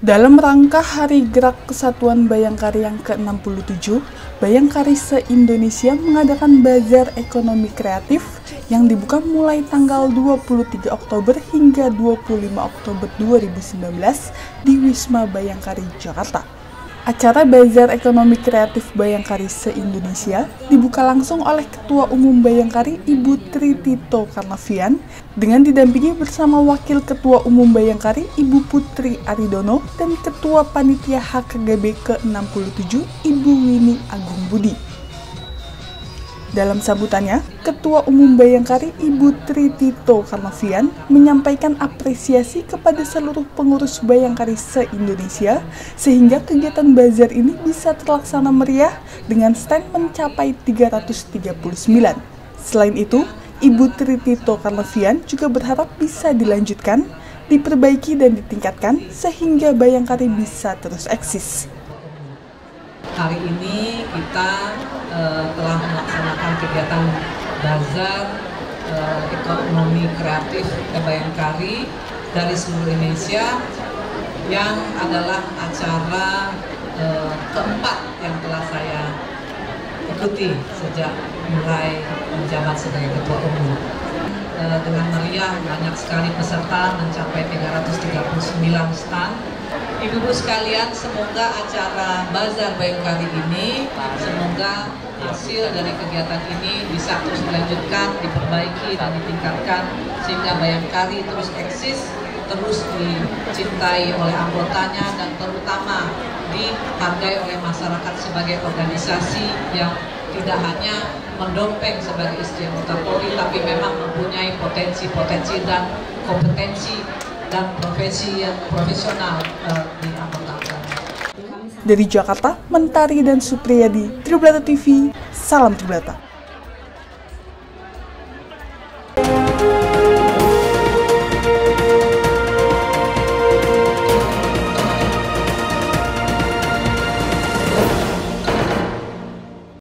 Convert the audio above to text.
Dalam rangka Hari Gerak Kesatuan Bayangkari yang ke-67, Bayangkari se-Indonesia mengadakan Bazar Ekonomi Kreatif yang dibuka mulai tanggal 23 Oktober hingga 25 Oktober 2019 di Wisma Bayangkari, Jakarta. Acara Bazar Ekonomi Kreatif Bayangkari se-Indonesia dibuka langsung oleh Ketua Umum Bayangkari Ibu Tri Tito Karnavian dengan didampingi bersama Wakil Ketua Umum Bayangkari Ibu Putri Aridono dan Ketua Panitia HKGB ke-67 Ibu Wini Agung Budi. Dalam sambutannya, Ketua Umum Bayangkari Ibu Tri Tito Karnavian menyampaikan apresiasi kepada seluruh pengurus Bayangkari se-Indonesia sehingga kegiatan bazar ini bisa terlaksana meriah dengan stand mencapai 339. Selain itu, Ibu Tri Tito Karnavian juga berharap bisa dilanjutkan, diperbaiki dan ditingkatkan sehingga Bayangkari bisa terus eksis. Hari ini kita telah melaksanakan kegiatan Bazar Ekonomi Kreatif Bayangkari dari seluruh Indonesia yang adalah acara keempat yang telah saya ikuti sejak mulai menjabat sebagai Ketua Umum. Dengan meriah banyak sekali peserta mencapai 339 stand. Ibu-ibu sekalian, semoga acara Bazar Bayangkari ini, semoga hasil dari kegiatan ini bisa terus dilanjutkan, diperbaiki dan ditingkatkan sehingga Bayangkari terus eksis, terus dicintai oleh anggotanya dan terutama dihargai oleh masyarakat sebagai organisasi yang tidak hanya mendompeng sebagai istri anggota Polri, tapi memang mempunyai potensi-potensi dan kompetensi dan profesi yang profesional di anggota. Dari Jakarta, Mentari dan Supriyadi, Tribrata TV, salam Tribrata.